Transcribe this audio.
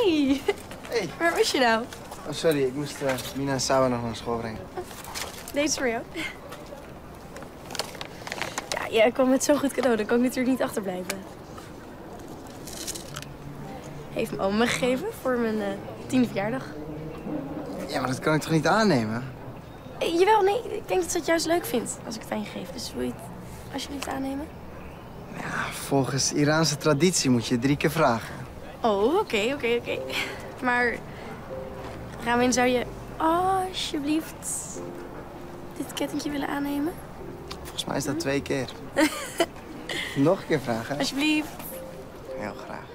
Hey. Hey. Waar was je nou? Oh, sorry, ik moest Mina en Sawa nog naar school brengen. Deze is voor jou. Ja, jij kwam met zo'n goed cadeau. Dan kan ik natuurlijk niet achterblijven. Heeft me oma me gegeven voor mijn 10e verjaardag. Ja, maar dat kan ik toch niet aannemen? Jawel, nee. Ik denk dat ze het juist leuk vindt als ik het aan je geef. Dus wil je het alsjeblieft aannemen? Ja, volgens Iraanse traditie moet je 3 keer vragen. Oh, oké. Maar, Ramin, zou je alsjeblieft dit kettingje willen aannemen? Volgens mij is dat 2 keer. Nog een keer vragen? Alsjeblieft. Heel graag.